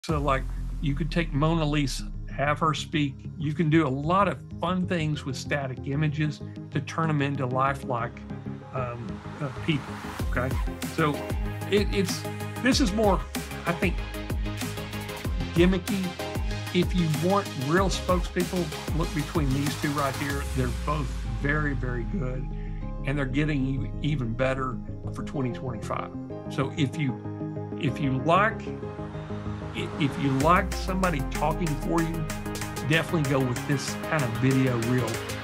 So like you could take Mona Lisa, have her speak. You can do a lot of fun things with static images to turn them into lifelike people. Okay, so this is more, I think, gimmicky. If you want real spokespeople, look between these two right here. They're both very, very good, and they're getting even better for 2025. So if you like somebody talking for you, definitely go with this kind of video reel